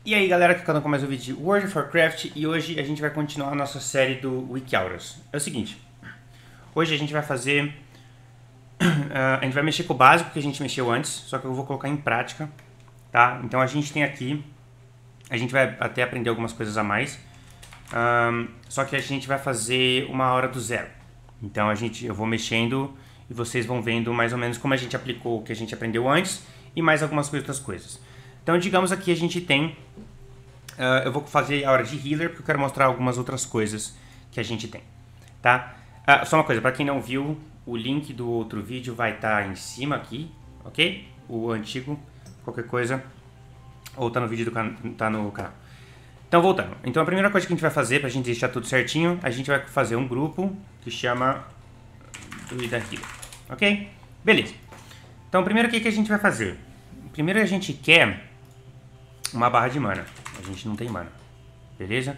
E aí galera, aqui quando começa o vídeo de World of Warcraft e hoje a gente vai continuar a nossa série do Wiki-Auras. É o seguinte, hoje a gente vai fazer, a gente vai mexer com o básico que a gente mexeu antes, só que eu vou colocar em prática, tá? Então a gente tem aqui, a gente vai até aprender algumas coisas a mais, só que a gente vai fazer uma hora do zero. Então eu vou mexendo e vocês vão vendo mais ou menos como a gente aplicou o que a gente aprendeu antes e mais algumas outras coisas. Então, digamos aqui a gente tem... eu vou fazer a hora de healer, porque eu quero mostrar algumas outras coisas que a gente tem, tá? Só uma coisa, para quem não viu, o link do outro vídeo vai estar em cima aqui, ok? O antigo, qualquer coisa, ou tá no vídeo tá no canal. Então, voltando. Então, a primeira coisa que a gente vai fazer, pra gente deixar tudo certinho, a gente vai fazer um grupo que chama Druida Healer, ok? Beleza. Então, primeiro o que a gente vai fazer? Primeiro a gente quer uma barra de mana. A gente não tem mana. Beleza?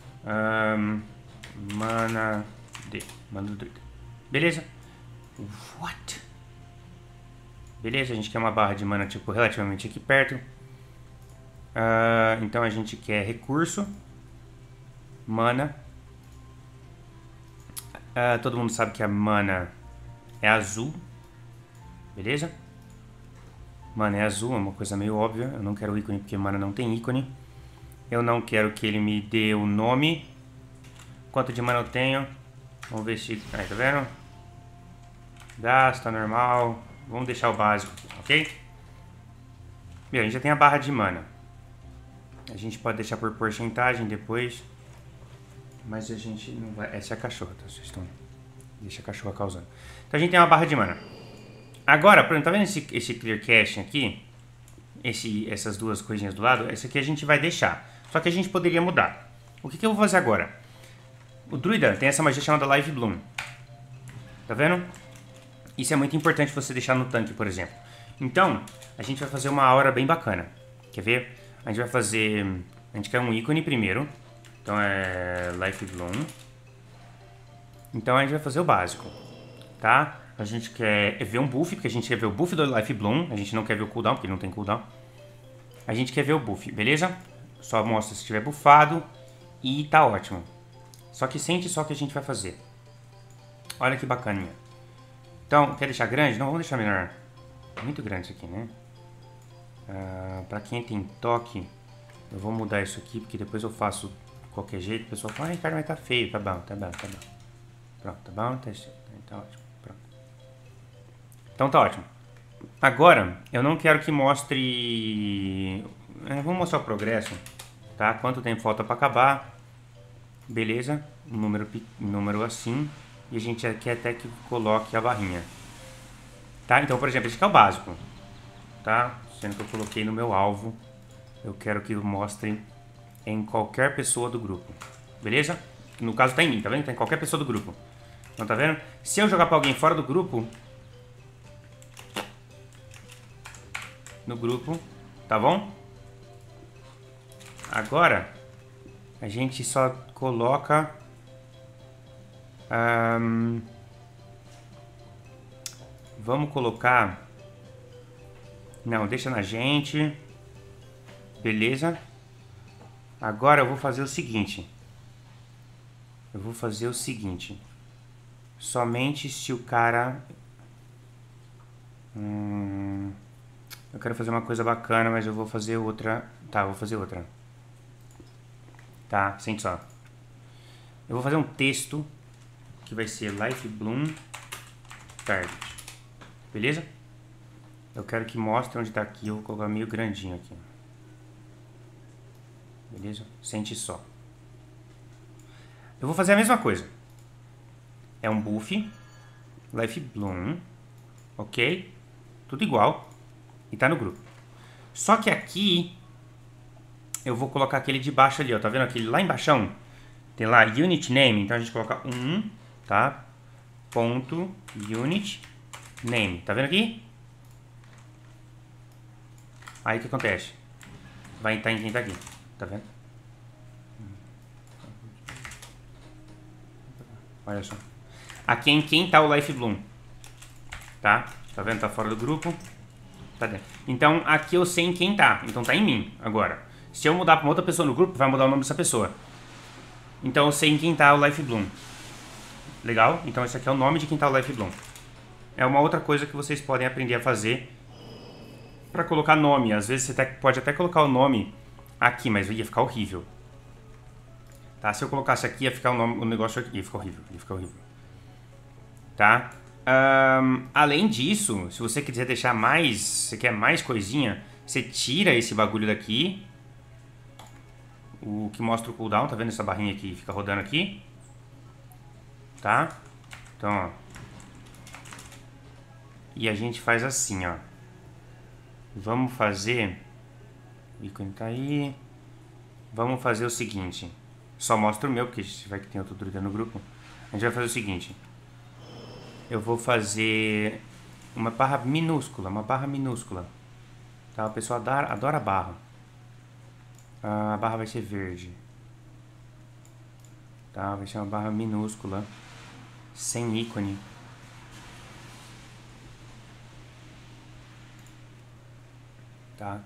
Mana do druida. Beleza? What? Beleza, a gente quer uma barra de mana tipo relativamente aqui perto. Então a gente quer recurso. Mana. Todo mundo sabe que a mana é azul. Beleza? Mana é azul, é uma coisa meio óbvia. Eu não quero ícone porque mana não tem ícone. Eu não quero que ele me dê o nome. Quanto de mana eu tenho? Vamos ver se... Aí, tá vendo? Gasta, normal. Vamos deixar o básico, ok? Bem, a gente já tem a barra de mana. A gente pode deixar por porcentagem depois. Mas a gente não vai... Essa é a cachorra, tá? Vocês estão... Deixa a cachorra causando. Então a gente tem uma barra de mana. Agora, por exemplo, tá vendo esse clear cache aqui? Essas duas coisinhas do lado? Esse aqui a gente vai deixar. Só que a gente poderia mudar. O que eu vou fazer agora? O druida tem essa magia chamada Life Bloom. Tá vendo? Isso é muito importante você deixar no tanque, por exemplo. Então, a gente vai fazer uma aura bem bacana. Quer ver? A gente vai fazer... A gente quer um ícone primeiro. Então é Life Bloom. Então a gente vai fazer o básico. Tá? A gente quer ver um buff, porque a gente quer ver o buff do Life Bloom. A gente não quer ver o cooldown, porque não tem cooldown. A gente quer ver o buff, beleza? Só mostra se estiver buffado e tá ótimo. Só que sente só o que a gente vai fazer. Olha que bacaninha. Então, quer deixar grande? Não, vamos deixar menor. É muito grande isso aqui, né? Pra quem tem toque, eu vou mudar isso aqui, porque depois eu faço de qualquer jeito. O pessoal fala, Ricardo, mas tá feio. Tá bom, tá bom, tá bom. Pronto, tá bom? Tá ótimo. Então tá ótimo. Agora, eu não quero que mostre... vamos mostrar o progresso, tá? Quanto tempo falta para acabar. Beleza. Um número assim. E a gente quer até que coloque a barrinha. Tá? Então, por exemplo, esse aqui é o básico. Tá? Sendo que eu coloquei no meu alvo. Eu quero que mostre em qualquer pessoa do grupo. Beleza? No caso tá em mim, tá vendo? Tá em qualquer pessoa do grupo. Então, tá vendo? Se eu jogar para alguém fora do grupo... No grupo, tá bom? Agora a gente só coloca vamos colocar, não, deixa na gente, beleza? Agora eu vou fazer o seguinte, somente se o cara eu quero fazer uma coisa bacana, mas eu vou fazer outra. Tá, vou fazer outra. Tá, sente só. Eu vou fazer um texto que vai ser Life Bloom Target. Beleza? Eu quero que mostre onde tá aqui. Eu vou colocar meio grandinho aqui. Beleza? Sente só. Eu vou fazer a mesma coisa. É um buff. Life Bloom. Ok? Tudo igual. E tá no grupo. Só que aqui eu vou colocar aquele de baixo ali, ó. Tá vendo aquele lá embaixo? Tem lá unit name. Então a gente coloca tá? Ponto unit name. Tá vendo aqui? Aí o que acontece? Vai estar em quem tá aqui. Tá vendo? Olha só. Aqui em quem tá o Life Bloom. Tá? Tá vendo? Tá fora do grupo. Tá dentro. Então aqui eu sei em quem tá. Então tá em mim agora. Se eu mudar pra uma outra pessoa no grupo, vai mudar o nome dessa pessoa. Então eu sei em quem tá o Life Bloom. Legal? Então esse aqui é o nome de quem tá o Life Bloom. É uma outra coisa que vocês podem aprender a fazer pra colocar nome. Às vezes você pode até colocar o nome aqui, mas ia ficar horrível. Tá? Se eu colocasse aqui, ia ficar o negócio aqui. Ia ficar horrível. Ia ficar horrível. Tá? Além disso, se você quiser deixar mais... Você quer mais coisinha, você tira esse bagulho daqui. O que mostra o cooldown. Tá vendo essa barrinha que fica rodando aqui? Tá? Então, ó. E a gente faz assim, ó. Vamos fazer... O ícone tá aí. Vamos fazer o seguinte. Só mostra o meu, porque vai que tem outro druida no grupo. A gente vai fazer o seguinte. Eu vou fazer uma barra minúscula. Uma barra minúscula. Tá? A pessoa adora barra. A barra vai ser verde. Tá? Vai ser uma barra minúscula. Sem ícone. Tá?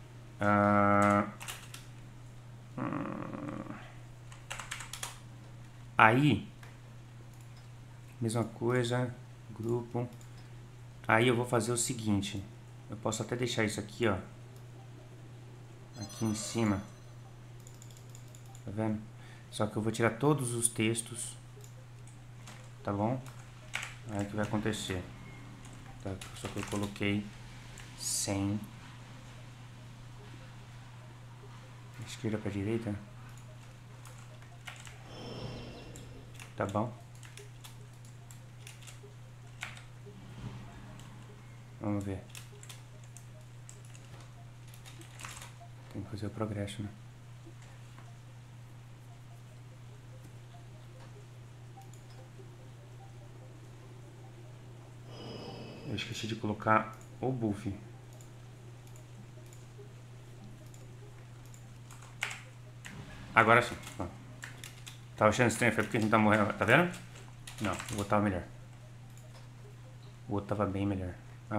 Aí, mesma coisa, grupo. Aí eu vou fazer o seguinte. Eu posso até deixar isso aqui, ó. Aqui em cima. Tá vendo? Só que eu vou tirar todos os textos. Tá bom? Aí o que vai acontecer? Tá? Só que eu coloquei sem... Esquerda para direita. Tá bom? Vamos ver. Tem que fazer o progresso, né? Eu esqueci de colocar o buff. Agora sim. Ó. Tava achando estranho, foi porque a gente tá morrendo. Tá vendo? Não, o outro tava melhor. O outro tava bem melhor.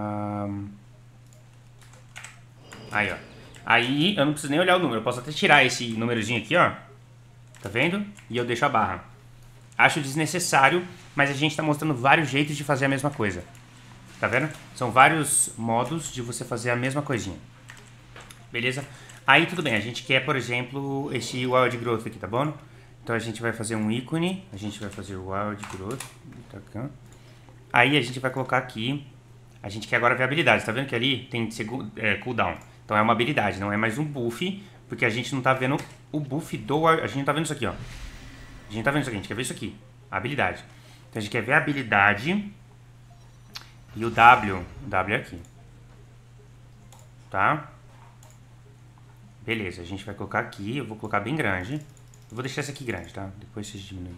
Aí, ó. Aí eu não preciso nem olhar o número. Eu posso até tirar esse númerozinho aqui, ó. Tá vendo? E eu deixo a barra. Acho desnecessário, mas a gente tá mostrando vários jeitos de fazer a mesma coisa. Tá vendo? São vários modos de você fazer a mesma coisinha. Beleza? Aí tudo bem, a gente quer, por exemplo, esse Wild Growth aqui, tá bom? Então a gente vai fazer um ícone, a gente vai fazer o Wild Growth. Aí a gente vai colocar aqui, a gente quer agora ver habilidades, tá vendo que ali tem cooldown. Então é uma habilidade, não é mais um buff, porque a gente não tá vendo o buff do... A gente não tá vendo isso aqui, ó. A gente tá vendo isso aqui, a gente quer ver isso aqui, a habilidade. Então a gente quer ver a habilidade e o W é aqui. Tá? Beleza, a gente vai colocar aqui, eu vou colocar bem grande. Eu vou deixar esse aqui grande, tá? Depois vocês diminuem.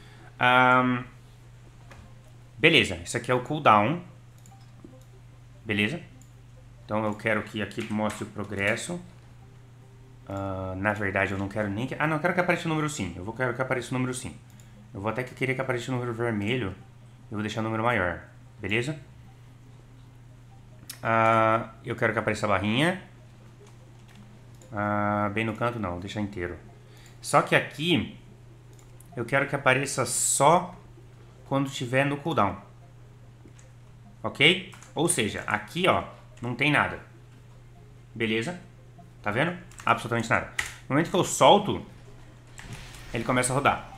Beleza, esse aqui é o cooldown. Beleza? Então eu quero que aqui mostre o progresso. Na verdade eu não quero nem... não, eu quero que apareça o número sim. Quero que apareça o número sim. Eu vou até querer que apareça o número vermelho. Eu vou deixar o número maior. Beleza? Eu quero que apareça a barrinha. Bem no canto não, vou deixar inteiro. Só que aqui eu quero que apareça só quando estiver no cooldown. Ok? Ou seja, aqui ó, não tem nada. Beleza? Tá vendo? Absolutamente nada. No momento que eu solto, ele começa a rodar.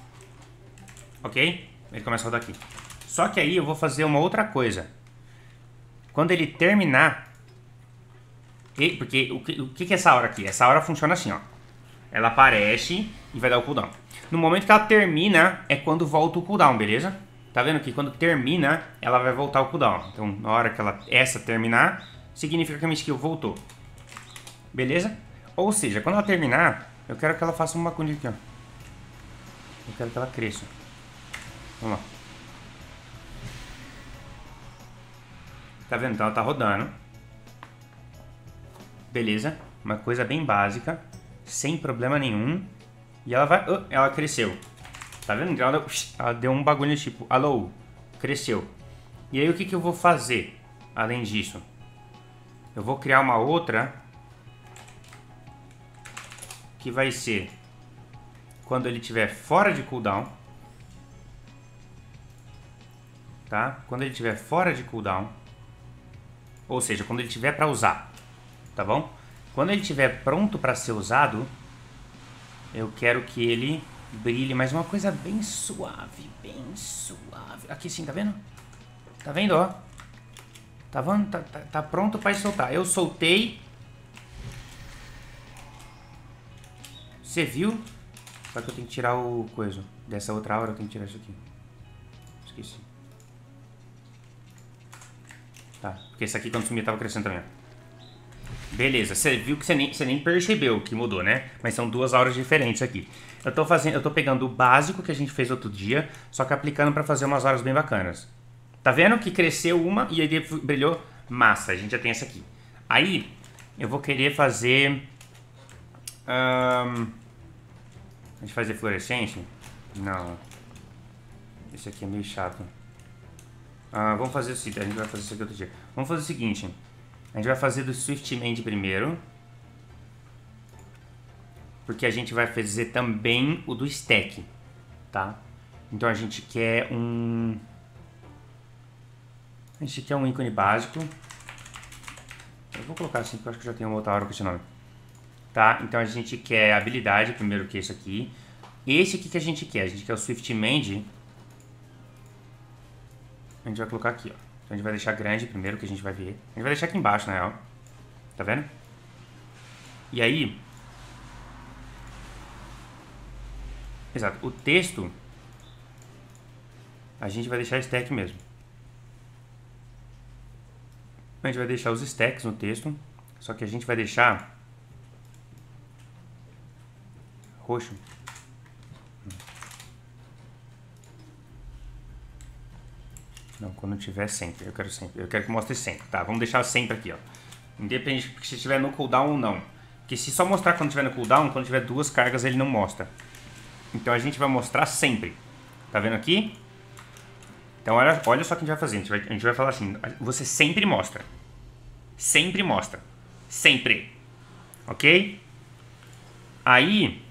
Ok? Ele começa a rodar aqui. Só que aí eu vou fazer uma outra coisa. Quando ele terminar... Porque o que é essa hora aqui? Essa hora funciona assim, ó. Ela aparece e vai dar o cooldown. No momento que ela termina, é quando volta o cooldown, beleza? Tá vendo que quando termina, ela vai voltar o cooldown. Então, na hora que essa terminar, significa que a minha skill voltou. Beleza? Ou seja, quando ela terminar, eu quero que ela faça uma coisa aqui, ó. Eu quero que ela cresça. Vamos lá. Tá vendo? Então ela tá rodando. Beleza? Uma coisa bem básica. Sem problema nenhum. E ela vai... ela cresceu. Tá vendo? Ela deu um bagulho tipo... Alô? Cresceu. E aí o que eu vou fazer? Além disso. Eu vou criar uma outra... que vai ser quando ele estiver fora de cooldown. Tá? Quando ele estiver fora de cooldown. Ou seja, quando ele estiver para usar. Tá bom? Quando ele estiver pronto para ser usado, eu quero que ele brilhe, mas uma coisa bem suave, bem suave. Aqui sim, tá vendo? Tá vendo, ó? Tá vendo? Tá pronto para soltar. Eu soltei. Você viu? Só que eu tenho que tirar o coisa. Dessa outra aura eu tenho que tirar isso aqui. Esqueci. Tá, porque esse aqui quando sumia tava crescendo também, ó. Beleza, você viu que você nem percebeu que mudou, né? Mas são duas auras diferentes aqui. Eu tô pegando o básico que a gente fez outro dia, só que aplicando pra fazer umas auras bem bacanas. Tá vendo que cresceu uma e aí brilhou massa. A gente já tem essa aqui. Aí, eu vou querer fazer... a gente fazer fluorescência? Não. Esse aqui é meio chato. Vamos fazer o seguinte, a gente vai fazer isso aqui outro dia. Vamos fazer o seguinte. A gente vai fazer do Swiftmend primeiro. Porque a gente vai fazer também o do stack. Tá? Então a gente quer um... A gente quer um ícone básico. Eu vou colocar assim porque eu acho que já tem uma outra aura com esse nome. Tá? Então a gente quer habilidade primeiro que esse aqui. Esse aqui que a gente quer o Swiftmend. A gente vai colocar aqui, ó. Então a gente vai deixar grande primeiro, que a gente vai ver. A gente vai deixar aqui embaixo, na real. Tá vendo? E aí... Exato. O texto... A gente vai deixar stack mesmo. A gente vai deixar os stacks no texto. Só que a gente vai deixar... roxo. Não, quando tiver sempre. Eu quero sempre. Eu quero que mostre sempre. Tá, vamos deixar sempre aqui, ó. Independente se estiver no cooldown ou não. Porque se só mostrar quando estiver no cooldown, quando tiver duas cargas ele não mostra. Então a gente vai mostrar sempre. Tá vendo aqui? Então olha só o que a gente vai fazer. A gente vai falar assim. Você sempre mostra. Sempre mostra. Sempre. Ok? Aí...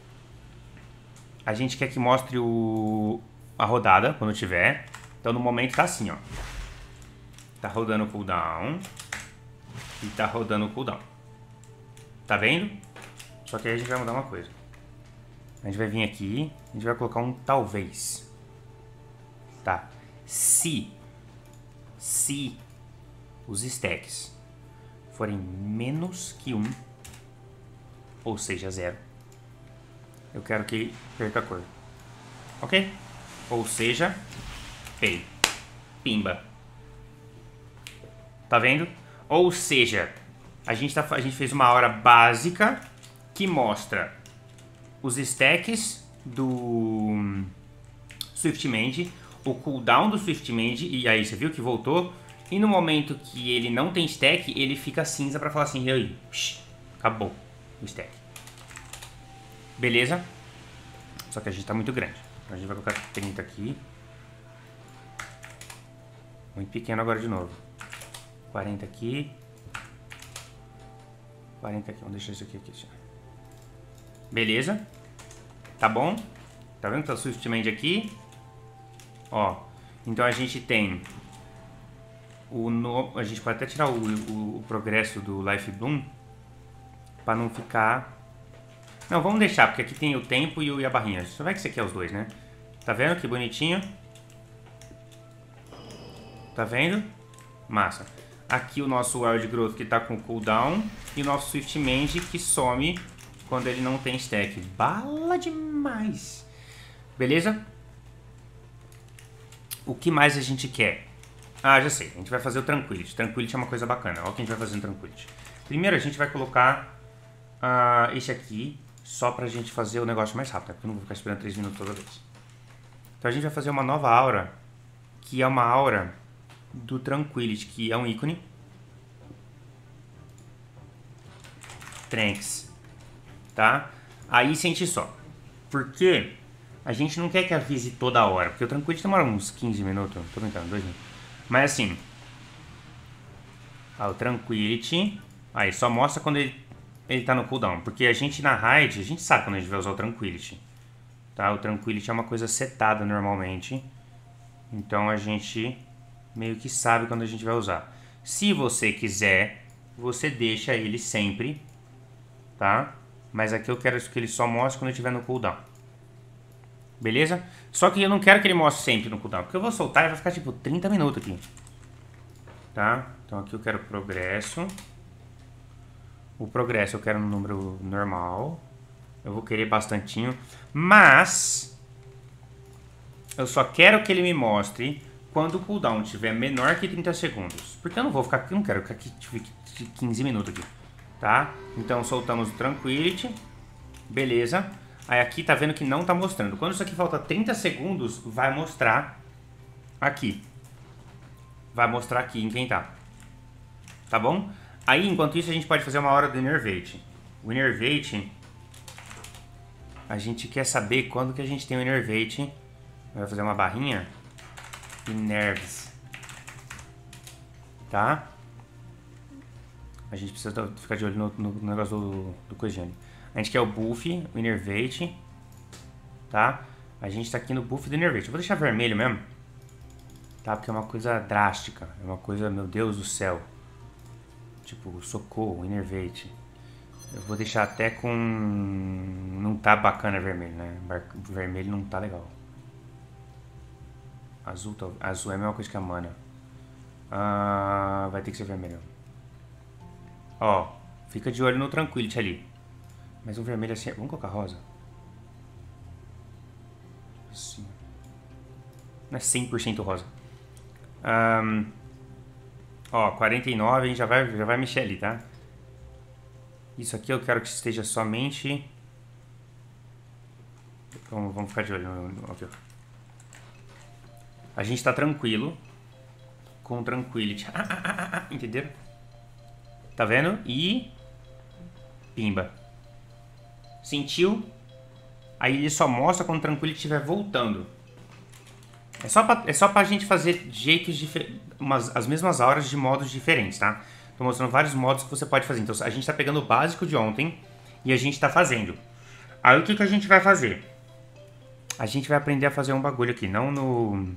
A gente quer que mostre a rodada quando tiver. Então no momento tá assim, ó. Tá rodando o cooldown. E tá rodando o cooldown. Tá vendo? Só que aí a gente vai mudar uma coisa. A gente vai vir aqui. A gente vai colocar um talvez. Tá. Se os stacks forem menos que 1, ou seja, 0, eu quero que perca a cor. Ok? Ou seja, pimba. Tá vendo? Ou seja, a gente fez uma aura básica que mostra os stacks do Swiftmend, o cooldown do Swiftmend, e aí você viu que voltou, e no momento que ele não tem stack, ele fica cinza pra falar assim, e aí, acabou o stack. Beleza? Só que a gente tá muito grande. Então a gente vai colocar 30 aqui. Muito pequeno agora de novo. 40 aqui. 40 aqui. Vamos deixar isso aqui. Beleza? Tá bom? Tá vendo que tá o Swiftmend aqui? Ó. Então a gente tem... A gente pode até tirar o progresso do Life Bloom. Pra não ficar... Não, vamos deixar, porque aqui tem o tempo e a barrinha. Só vai que você quer os dois, né? Tá vendo que bonitinho? Tá vendo? Massa. Aqui o nosso Wild Growth que tá com cooldown. E o nosso Swiftmend que some quando ele não tem stack. Bala demais! Beleza? O que mais a gente quer? Ah, já sei. A gente vai fazer o Tranquility. Tranquility é uma coisa bacana. Olha o que a gente vai fazer no Tranquility. Primeiro a gente vai colocar esse aqui. Só pra gente fazer o negócio mais rápido, porque eu não vou ficar esperando 3 minutos toda vez. Então a gente vai fazer uma nova aura, que é uma aura do Tranquility, que é um ícone. Tranks. Tá? Aí sente só. Porque a gente não quer que avise toda hora, porque o Tranquility demora uns 15 minutos, tô brincando, 2 minutos. Mas assim, o Tranquility, aí só mostra quando ele ele tá no cooldown? Porque a gente na raid, a gente sabe quando a gente vai usar o Tranquility. Tá? O Tranquility é uma coisa setada normalmente. Então a gente meio que sabe quando a gente vai usar. Se você quiser, você deixa ele sempre, tá? Mas aqui eu quero que ele só mostre quando eu estiver no cooldown. Beleza? Só que eu não quero que ele mostre sempre no cooldown, porque eu vou soltar e vai ficar tipo 30 minutos aqui. Tá? Então aqui eu quero progresso. O progresso eu quero no número normal. Eu vou querer bastantinho. Mas eu só quero que ele me mostre quando o cooldown estiver menor que 30 segundos. Porque eu não vou ficar aqui, não quero ficar aqui 15 minutos aqui. Tá? Então soltamos o Tranquility. Beleza. Aí aqui tá vendo que não tá mostrando. Quando isso aqui falta 30 segundos, vai mostrar aqui. Vai mostrar aqui em quem tá. Tá bom? Aí, enquanto isso, a gente pode fazer uma hora do Innervate. O Innervate, a gente quer saber quando que a gente tem o Innervate. Vai fazer uma barrinha. Innerves. Tá? A gente precisa ficar de olho no negócio do coisinho. A gente quer o buff, o Innervate. Tá? A gente tá aqui no buff do Innervate. Eu vou deixar vermelho mesmo. Tá? Porque é uma coisa drástica. É uma coisa, meu Deus do céu. Tipo, socorro, Innervate. Eu vou deixar até com... Não tá bacana vermelho, né? Vermelho não tá legal. Azul é a mesma coisa que a mana. Vai ter que ser vermelho. Ó, fica de olho no Tranquility ali. Mas um vermelho assim... Vamos colocar rosa? Assim. Não é 100% rosa. Ó, 49, a gente já vai mexer ali, tá? Isso aqui eu quero que esteja somente... Vamos ficar de olho no... Aqui, ó. A gente tá tranquilo com Tranquility. Entenderam? Tá vendo? E... Pimba. Sentiu? Aí ele só mostra quando o Tranquility estiver voltando. É só pra gente fazer jeitos diferentes, as mesmas auras de modos diferentes, tá? Tô mostrando vários modos que você pode fazer. Então a gente tá pegando o básico de ontem e a gente tá fazendo. Aí o que a gente vai fazer? A gente vai aprender a fazer um bagulho aqui, não no...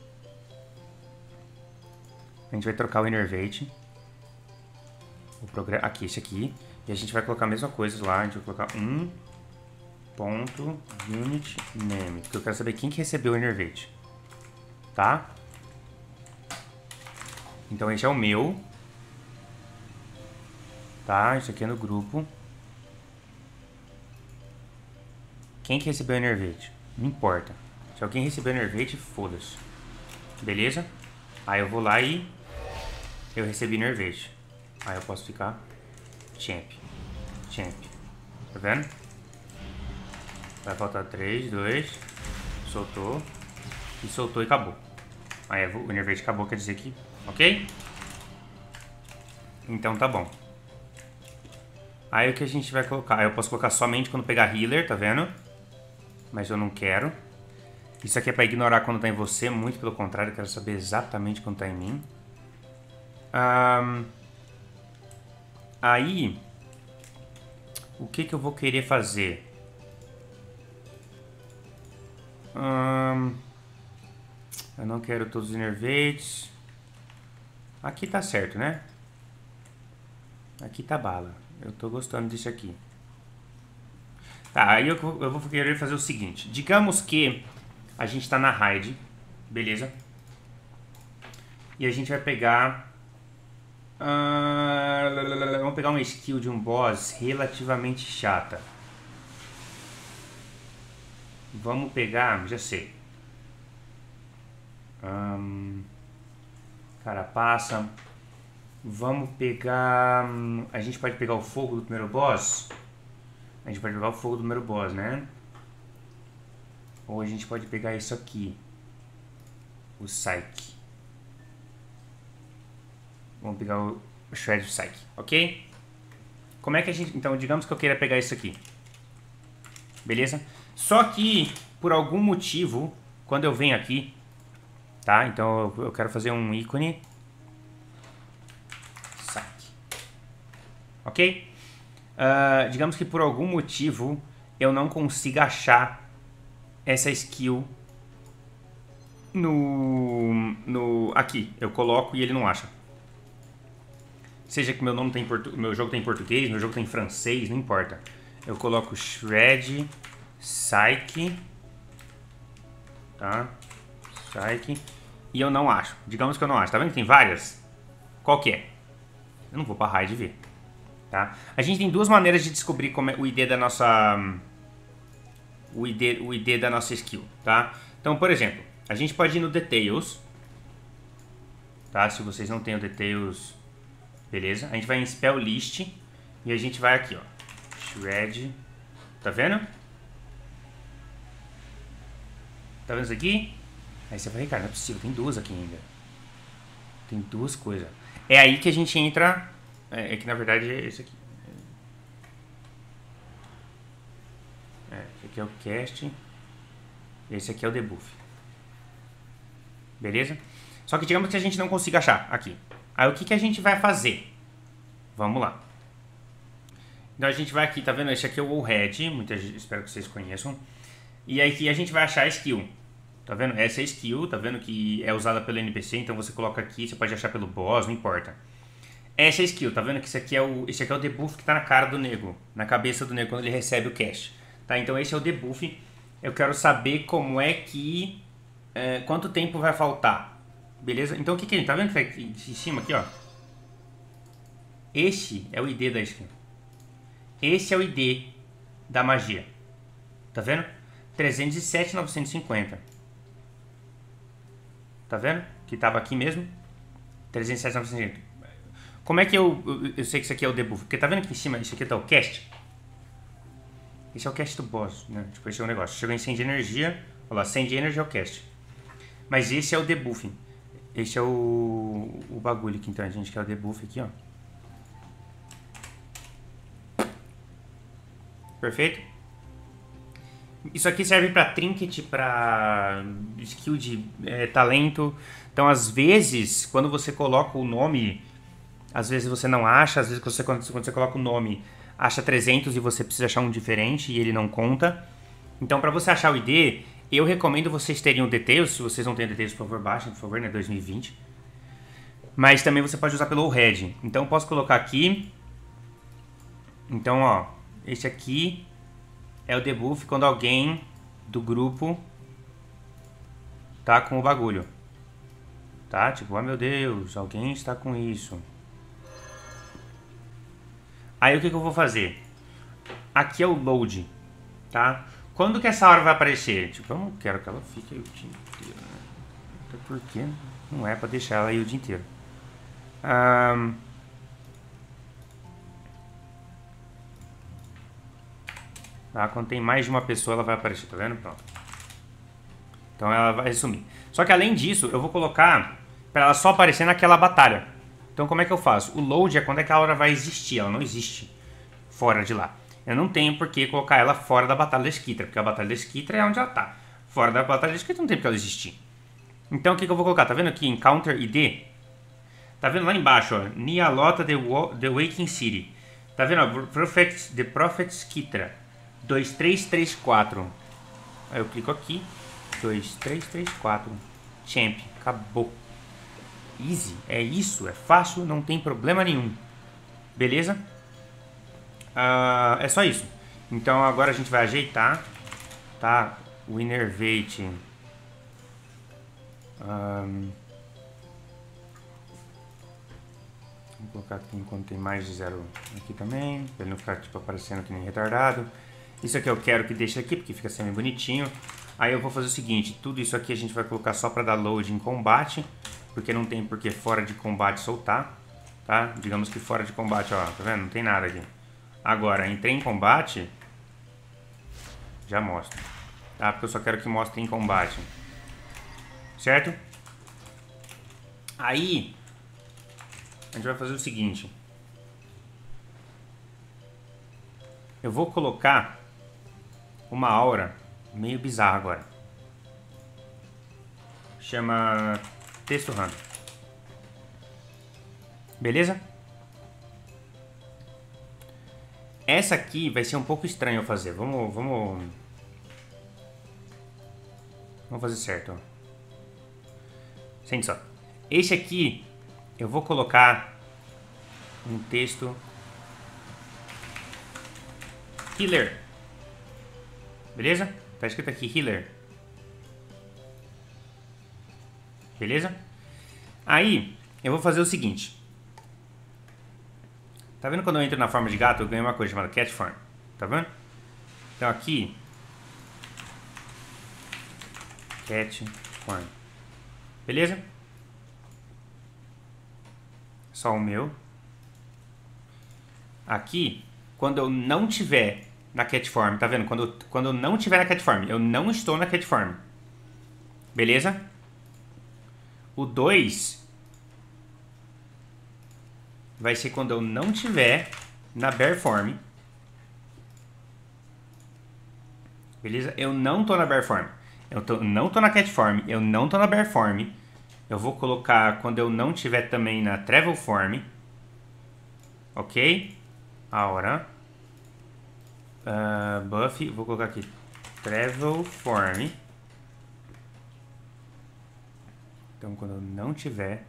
A gente vai trocar o Innervate. Aqui, esse aqui. E a gente vai colocar a mesma coisa lá. A gente vai colocar unit name. Porque eu quero saber quem que recebeu o Innervate. Tá? Então esse é o meu. Tá? Isso aqui é no grupo. Quem que recebeu o Innervate? Não importa. Se alguém recebeu o Innervate, foda-se. Beleza? Aí eu vou lá e... Eu recebi Innervate. Aí eu posso ficar... Champ. Tá vendo? Vai faltar 3, 2... Soltou. E soltou e acabou. Aí o Innervate acabou, quer dizer que... Ok? Então tá bom. Aí o que a gente vai colocar? Eu posso colocar somente quando pegar healer, tá vendo? Mas eu não quero. Isso aqui é pra ignorar quando tá em você. Muito pelo contrário, eu quero saber exatamente quando tá em mim. Aí... O que eu vou querer fazer? Eu não quero todos os Innervates. Aqui tá certo, né? Aqui tá bala. Eu tô gostando disso aqui. Tá, aí eu vou querer fazer o seguinte. Digamos que a gente tá na raid. Beleza? E a gente vai pegar... vamos pegar uma skill de um boss relativamente chata. Vamos pegar... Já sei. Carapaça. Vamos pegar... A gente pode pegar o fogo do primeiro boss? A gente pode pegar o fogo do primeiro boss, né? Ou a gente pode pegar isso aqui. O Psyche. Vamos pegar o Shred Psyche, ok? Como é que a gente... Então, digamos que eu queira pegar isso aqui. Beleza? Só que, por algum motivo, quando eu venho aqui... Tá? Então, eu quero fazer um ícone... Ok? digamos que por algum motivo eu não consiga achar essa skill aqui. Eu coloco e ele não acha. Seja que meu nome tem meu jogo tem em português, meu jogo tem em francês, não importa. Eu coloco shred psyche, tá? Psyche, e eu não acho. Digamos que eu não acho. Tá vendo que tem várias? Qual que é? Eu não vou para raid ver, tá? A gente tem duas maneiras de descobrir como é o ID da nossa o ID da nossa skill, tá? Então, por exemplo, a gente pode ir no details, tá? Se vocês não têm o details, beleza? A gente vai em spell list e a gente vai aqui, ó, shred, tá vendo? Tá vendo isso aqui? Aí você vai, cara, não é possível, tem duas aqui ainda. Tem duas coisas. É aí que a gente entra, que na verdade é esse aqui. Esse aqui é o cast, esse aqui é o debuff. Beleza? Só que digamos que a gente não consiga achar aqui. Aí o que a gente vai fazer? Vamos lá. Então a gente vai aqui, tá vendo? Esse aqui é o Wallhead, espero que vocês conheçam. E aí aqui a gente vai achar a skill. Tá vendo? Essa é a skill, tá vendo que é usada pelo NPC, então você coloca aqui, você pode achar pelo boss, não importa. Essa é a skill, tá vendo que esse aqui é o debuff que tá na cara do nego, na cabeça do nego quando ele recebe o cash. Tá? Então esse é o debuff. Eu quero saber como é que... quanto tempo vai faltar. Beleza? Então o que é? Tá vendo que tá aqui em cima aqui, ó? Este é o ID da skill. Esse é o ID da magia. Tá vendo? 307.950. Tá vendo? Que tava aqui mesmo. 307.950. Como é que eu sei que isso aqui é o debuff? Porque tá vendo aqui em cima, isso aqui tá o cast? Esse é o cast do boss, né? Tipo, esse é o negócio. Chegou em 100 de energia. Olha lá, 100 de energia é o cast. Mas esse é o debuff. Esse é o bagulho aqui, então. A gente quer o debuff aqui, ó. Perfeito? Isso aqui serve pra trinket, pra skill de talento. Então, às vezes, quando você coloca o nome, às vezes você não acha. Às vezes, quando você coloca o nome, acha 300 e você precisa achar um diferente e ele não conta. Então, pra você achar o ID, eu recomendo vocês terem o Details. Se vocês não têm o Details, por favor, baixem, por favor, né? 2020. Mas também você pode usar pelo Wallhead. Então, eu posso colocar aqui. Então, ó, esse aqui é o debuff quando alguém do grupo tá com o bagulho. Tá? Tipo, oh meu Deus, alguém está com isso. Aí o que eu vou fazer? Aqui é o load, tá? Quando que essa hora vai aparecer? Tipo, eu não quero que ela fique aí o dia inteiro, né? Até porque não é pra deixar ela aí o dia inteiro. Tá? Quando tem mais de uma pessoa, ela vai aparecer, tá vendo? Pronto. Então ela vai sumir. Só que além disso, eu vou colocar para ela só aparecer naquela batalha. Então como é que eu faço? O load é quando é que a hora vai existir. Ela não existe fora de lá. Eu não tenho por que colocar ela fora da Batalha da Skitra, porque a Batalha da Skitra é onde ela tá. Fora da Batalha da Skitra não tem porque ela existir. Então o que eu vou colocar? Tá vendo aqui? Encounter ID. Tá vendo lá embaixo, ó? Nialota The Waking City. Tá vendo, ó? The Prophet Skitra. 2334. Aí eu clico aqui. 2334. Champ. Acabou. Easy. É isso. É fácil. Não tem problema nenhum. Beleza? É só isso. Então agora a gente vai ajeitar. Tá? O Innervate. Vou colocar aqui enquanto tem mais de 0 aqui também. Pra ele não ficar tipo, aparecendo que nem retardado. Isso aqui eu quero que deixe aqui, porque fica sendo bonitinho. Aí eu vou fazer o seguinte, tudo isso aqui a gente vai colocar só para dar load em combate, porque não tem por que fora de combate soltar, tá? Digamos que fora de combate, ó, tá vendo? Não tem nada aqui. Agora, entrei em combate, já mostra, tá? Porque eu só quero que mostre em combate, certo? Aí, a gente vai fazer o seguinte. Eu vou colocar uma aura meio bizarra agora. Chama Texto Random. Beleza? essa aqui vai ser um pouco estranho eu fazer. Vamos fazer certo. Ó. Sente só. Esse aqui, eu vou colocar um texto healer. Beleza? Tá escrito aqui healer. Beleza? Aí, eu vou fazer o seguinte. Tá vendo quando eu entro na forma de gato, eu ganho uma coisa chamada cat form. Tá vendo? Então aqui, cat form. Beleza? Só o meu. Aqui, quando eu não tiver na cat form, tá vendo? Quando eu não tiver na cat form, eu não estou na cat form. Beleza? O 2 vai ser quando eu não tiver na bare form. Beleza? Eu não tô na bare form. Não tô na cat form. Eu não tô na bare form. Eu vou colocar quando eu não tiver também na travel form. Ok? Agora. Buff. Vou colocar aqui. Travel form. Então quando eu não tiver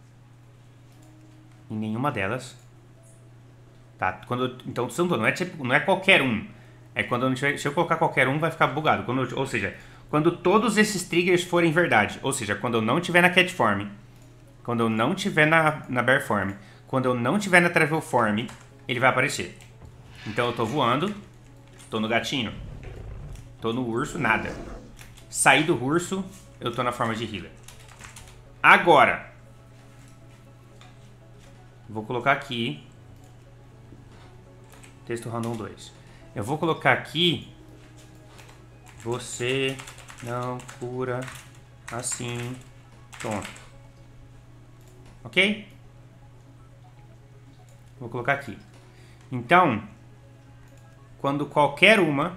em nenhuma delas. Tá? Então não é qualquer um. É quando eu não tiver. Se eu colocar qualquer um, vai ficar bugado. Ou seja, quando todos esses triggers forem verdade. Ou seja, quando eu não tiver na cat form. Quando eu não tiver na bare form. Quando eu não tiver na travel form, ele vai aparecer. Então eu tô voando. Tô no gatinho. Tô no urso, nada. Saí do urso, eu tô na forma de healer. Agora. Vou colocar aqui. Texto random 2. Eu vou colocar aqui. Você não cura assim. Pronto. Ok? Vou colocar aqui. Então, quando qualquer uma.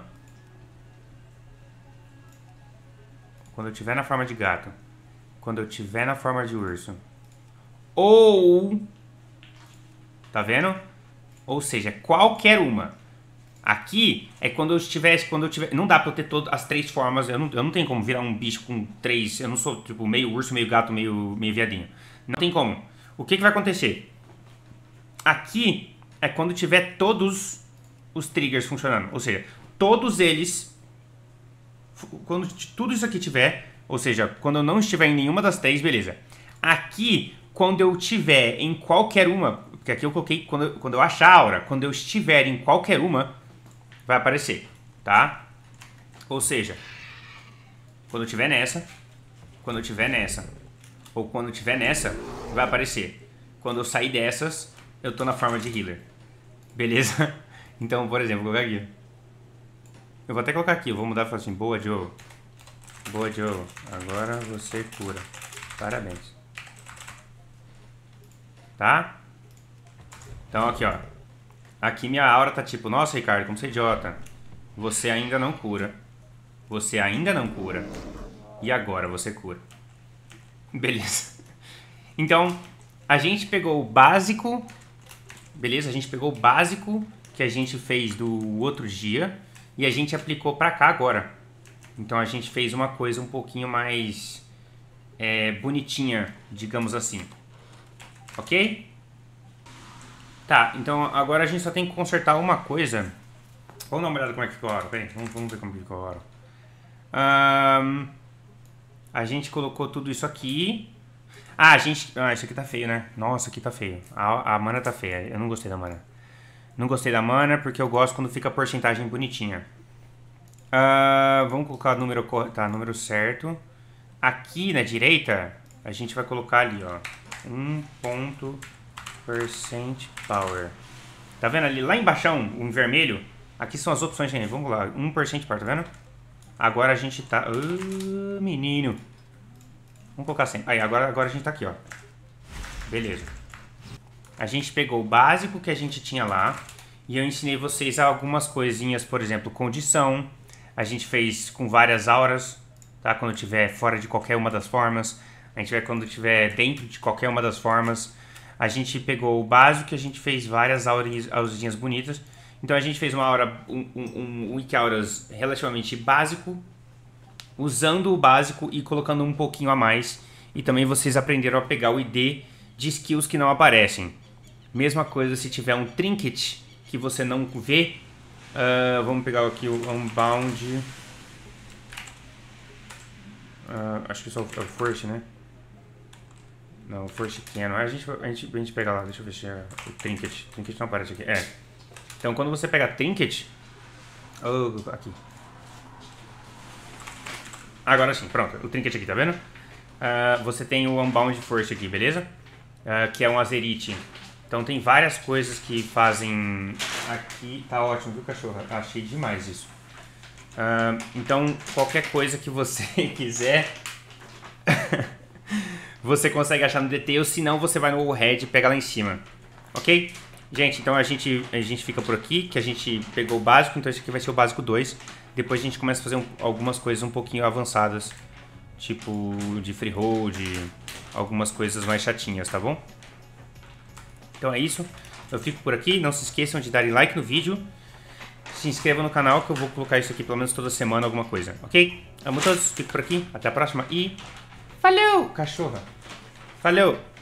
Quando eu estiver na forma de gato. Quando eu estiver na forma de urso. Ou. Tá vendo? Ou seja, qualquer uma. Aqui é quando eu tiver. Não dá pra eu ter todas as três formas. Eu não tenho como virar um bicho com três. Eu não sou tipo meio urso, meio gato, meio viadinho. Não tem como. O que vai acontecer? Aqui é quando tiver todos os triggers funcionando. Ou seja, todos eles. Quando tudo isso aqui tiver. Ou seja, quando eu não estiver em nenhuma das três, beleza. Aqui, quando eu tiver em qualquer uma. Porque aqui eu coloquei quando eu achar a aura. Quando eu estiver em qualquer uma, vai aparecer. Tá? Ou seja, quando eu estiver nessa. Quando eu estiver nessa. Ou quando eu estiver nessa, vai aparecer. Quando eu sair dessas, eu tô na forma de healer. Beleza? Então, por exemplo, vou colocar aqui. Eu vou até colocar aqui. Eu vou mudar e falar assim: boa, Joe. Boa, Joe. Agora você cura. Parabéns. Tá? Então, aqui, ó. Aqui minha aura tá tipo: nossa, Ricardo, como você é idiota. Você ainda não cura. Você ainda não cura. E agora você cura. Beleza. Então, a gente pegou o básico. Beleza? A gente pegou o básico que a gente fez do outro dia. E a gente aplicou pra cá agora. Então a gente fez uma coisa um pouquinho mais bonitinha, digamos assim. Ok? Tá, então agora a gente só tem que consertar uma coisa. Vamos dar uma olhada como é que ficou a hora. Peraí, vamos ver como ficou a hora. A gente colocou tudo isso aqui. Isso aqui tá feio, né? Nossa, aqui tá feio. A mana tá feia. Eu não gostei da mana. Não gostei da mana porque eu gosto quando fica a porcentagem bonitinha. Vamos colocar o número, número certo. Aqui na direita, a gente vai colocar ali, ó. 1% power. Tá vendo ali? Lá embaixo, em vermelho. Aqui são as opções, gente. Vamos lá. 1% power, tá vendo? Agora a gente tá... menino. Vamos colocar assim. Aí, agora a gente tá aqui, ó. Beleza. A gente pegou o básico que a gente tinha lá. E eu ensinei vocês algumas coisinhas, por exemplo, condição. A gente fez com várias auras, tá? Quando tiver fora de qualquer uma das formas. A gente vai quando tiver dentro de qualquer uma das formas. A gente pegou o básico que a gente fez várias aurazinhas bonitas. Então a gente fez um Wiki-Auras relativamente básico, usando o básico e colocando um pouquinho a mais. E também vocês aprenderam a pegar o ID de skills que não aparecem. Mesma coisa se tiver um trinket que você não vê. Vamos pegar aqui o Unbound. Acho que só é o First, né? Não, o First Canon. A gente pega lá, deixa eu ver se é o Trinket. Trinket não aparece aqui. Então quando você pega Trinket. Aqui. Agora sim, pronto. O Trinket aqui, tá vendo? Você tem o Unbound First aqui, beleza? Que é um Azerite. Então tem várias coisas que fazem. Aqui tá ótimo, viu, cachorro? Achei demais isso. Então qualquer coisa que você quiser você consegue achar no Details, se não você vai no Overhead e pega lá em cima, ok? Gente, então a gente fica por aqui, que a gente pegou o básico, então esse aqui vai ser o básico 2. Depois a gente começa a fazer algumas coisas um pouquinho avançadas, tipo de freehold, algumas coisas mais chatinhas, tá bom? Então é isso, eu fico por aqui, não se esqueçam de darem like no vídeo. Se inscreva no canal que eu vou colocar isso aqui pelo menos toda semana, alguma coisa, ok? Amo todos, fico por aqui, até a próxima e... Falou, cachorra! Falou!